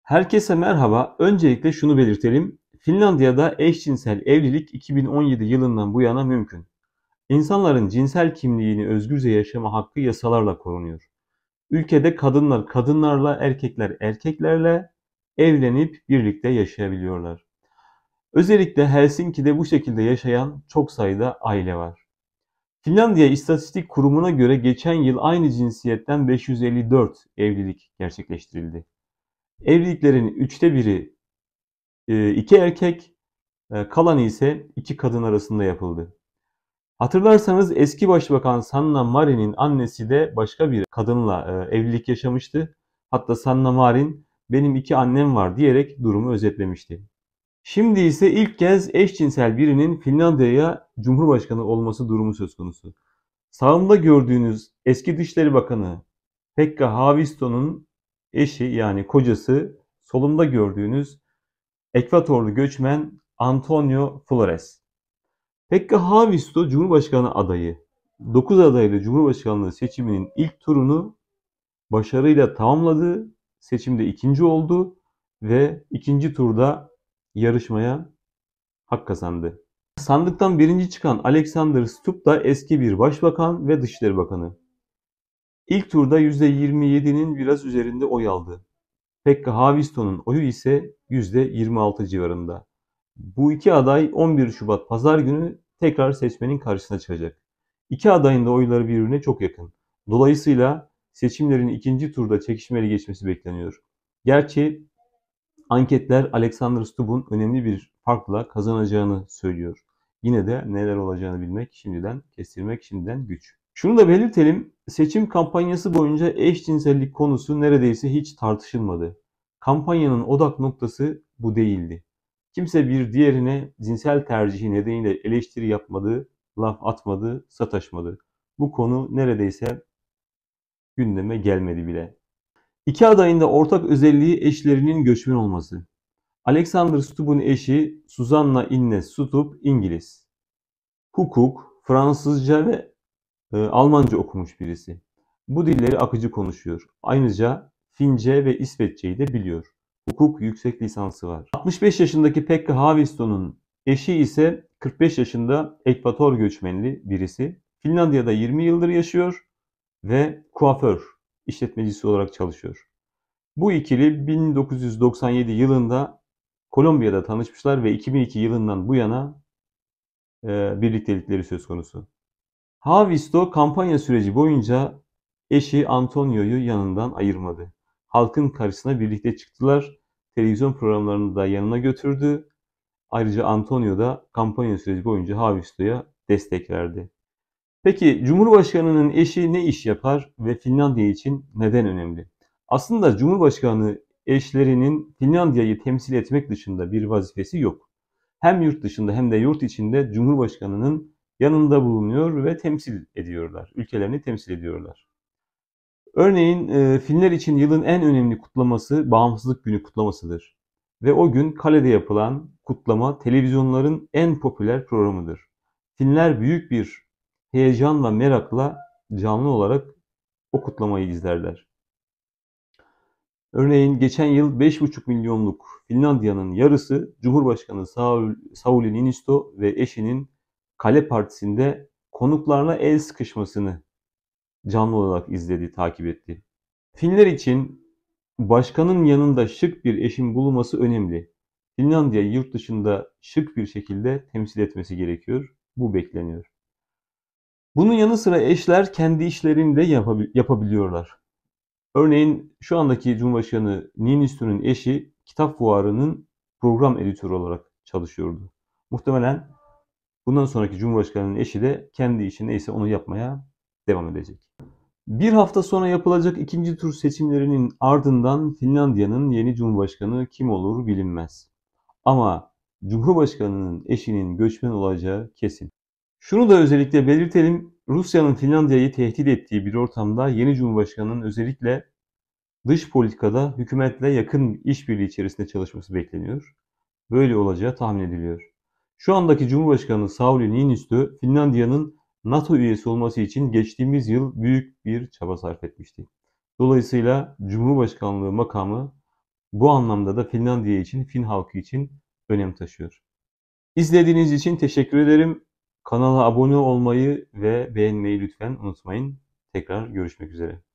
Herkese merhaba. Öncelikle şunu belirtelim. Finlandiya'da eşcinsel evlilik 2017 yılından bu yana mümkün. İnsanların cinsel kimliğini özgürce yaşama hakkı yasalarla korunuyor. Ülkede kadınlar kadınlarla, erkekler erkeklerle evlenip birlikte yaşayabiliyorlar. Özellikle Helsinki'de bu şekilde yaşayan çok sayıda aile var. Finlandiya İstatistik Kurumu'na göre geçen yıl aynı cinsiyetten 554 evlilik gerçekleştirildi. Evliliklerin üçte biri iki erkek, kalanı ise iki kadın arasında yapıldı. Hatırlarsanız eski Başbakan Sanna Marin'in annesi de başka bir kadınla evlilik yaşamıştı. Hatta Sanna Marin benim iki annem var diyerek durumu özetlemişti. Şimdi ise ilk kez eşcinsel birinin Finlandiya'ya Cumhurbaşkanı olması durumu söz konusu. Sağımda gördüğünüz eski Dışişleri Bakanı Pekka Haavisto'nun eşi yani kocası, solumda gördüğünüz Ekvatorlu göçmen Antonio Flores. Pekka Haavisto Cumhurbaşkanı adayı. 9 adaylı Cumhurbaşkanlığı seçiminin ilk turunu başarıyla tamamladı. Seçimde ikinci oldu ve ikinci turda yarışmaya hak kazandı. Sandıktan birinci çıkan Alexander Stubb da eski bir başbakan ve dışişleri bakanı. İlk turda %27'nin biraz üzerinde oy aldı. Pekka Haavisto'nun oyu ise %26 civarında. Bu iki aday 11 Şubat Pazar günü tekrar seçmenin karşısına çıkacak. İki adayın da oyları birbirine çok yakın. Dolayısıyla seçimlerin ikinci turda çekişmeli geçmesi bekleniyor. Gerçi anketler Alexander Stubb'un önemli bir farkla kazanacağını söylüyor. Yine de neler olacağını bilmek şimdiden, kestirmek şimdiden güç. Şunu da belirtelim, seçim kampanyası boyunca eşcinsellik konusu neredeyse hiç tartışılmadı. Kampanyanın odak noktası bu değildi. Kimse bir diğerine cinsel tercihi nedeniyle eleştiri yapmadı, laf atmadı, sataşmadı. Bu konu neredeyse gündeme gelmedi bile. İki adayın da ortak özelliği eşlerinin göçmen olması. Alexander Stubb'un eşi Susanna Ines Stubb İngiliz. Hukuk, Fransızca ve Almanca okumuş birisi. Bu dilleri akıcı konuşuyor. Ayrıca Fince ve İsveççeyi de biliyor. Hukuk yüksek lisansı var. 65 yaşındaki Pekka Haavisto'nun eşi ise 45 yaşında Ekvator göçmenli birisi. Finlandiya'da 20 yıldır yaşıyor ve kuaför işletmecisi olarak çalışıyor. Bu ikili 1997 yılında Kolombiya'da tanışmışlar ve 2002 yılından bu yana birliktelikleri söz konusu. Haavisto kampanya süreci boyunca eşi Antonio'yu yanından ayırmadı. Halkın karşısına birlikte çıktılar. Televizyon programlarını da yanına götürdü. Ayrıca Antonio da kampanya süreci boyunca Haavisto'ya destek verdi. Peki Cumhurbaşkanı'nın eşi ne iş yapar ve Finlandiya için neden önemli? Aslında Cumhurbaşkanı eşlerinin Finlandiya'yı temsil etmek dışında bir vazifesi yok. Hem yurt dışında hem de yurt içinde Cumhurbaşkanı'nın yanında bulunuyor ve temsil ediyorlar. Ülkelerini temsil ediyorlar. Örneğin Finler için yılın en önemli kutlaması Bağımsızlık Günü kutlamasıdır. Ve o gün kalede yapılan kutlama televizyonların en popüler programıdır. Finler büyük bir heyecanla, merakla canlı olarak o kutlamayı izlerler. Örneğin geçen yıl 5,5 milyonluk Finlandiya'nın yarısı Cumhurbaşkanı Sauli Niinisto ve eşinin Kale Partisi'nde konuklarla el sıkışmasını canlı olarak izledi, takip etti. Finler için başkanın yanında şık bir eşin bulunması önemli. Finlandiya yurt dışında şık bir şekilde temsil etmesi gerekiyor. Bu bekleniyor. Bunun yanı sıra eşler kendi işlerini de yapabiliyorlar. Örneğin şu andaki Cumhurbaşkanı Niinisto'nun eşi kitap fuarının program editörü olarak çalışıyordu. Muhtemelen bundan sonraki Cumhurbaşkanı'nın eşi de kendi işi neyse onu yapmaya devam edecek. Bir hafta sonra yapılacak ikinci tur seçimlerinin ardından Finlandiya'nın yeni Cumhurbaşkanı kim olur bilinmez. Ama Cumhurbaşkanı'nın eşinin göçmen olacağı kesin. Şunu da özellikle belirtelim, Rusya'nın Finlandiya'yı tehdit ettiği bir ortamda yeni Cumhurbaşkanı'nın özellikle dış politikada hükümetle yakın işbirliği içerisinde çalışması bekleniyor. Böyle olacağı tahmin ediliyor. Şu andaki Cumhurbaşkanı Sauli Niinisto, Finlandiya'nın NATO üyesi olması için geçtiğimiz yıl büyük bir çaba sarf etmişti. Dolayısıyla Cumhurbaşkanlığı makamı Bu anlamda da Finlandiya için, Fin halkı için önem taşıyor. İzlediğiniz için teşekkür ederim. Kanala abone olmayı ve beğenmeyi lütfen unutmayın. Tekrar görüşmek üzere.